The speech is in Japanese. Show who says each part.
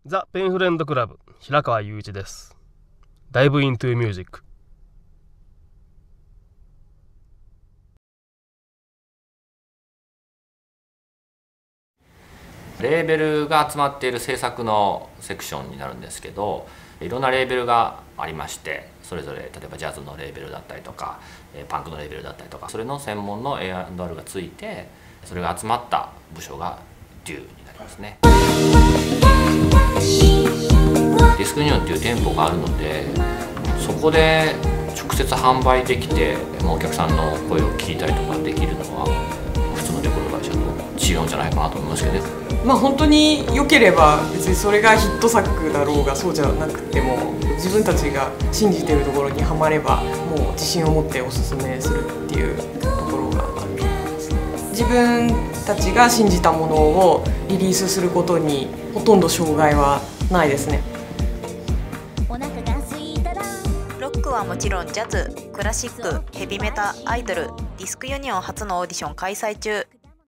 Speaker 1: ザ・ペンフレンドクラブ平川雄一です。ダイブイントゥミュージック。
Speaker 2: レーベルが集まっている制作のセクションになるんですけど、いろんなレーベルがありまして、それぞれ例えばジャズのレーベルだったりとかパンクのレーベルだったりとか、それの専門の A&R がついて、それが集まった部署がデューになりますね。ディスクユニオンっていう店舗があるので、そこで直接販売できて、お客さんの声を聞いたりとかできるのは普通のレコード会社と違うんじゃないかなと思いますけどね。
Speaker 3: 本当に良ければ別にそれがヒット作だろうがそうじゃなくても、自分たちが信じているところにはまればもう自信を持っておすすめするっていうところがあると思いますね。自分たちが信じたものをリリースすることにほとんど障害はないですね。
Speaker 4: ロックはもちろんジャズ、クラシック、ヘビメタ、アイドル、ディスクユニオン初のオーディション開催中。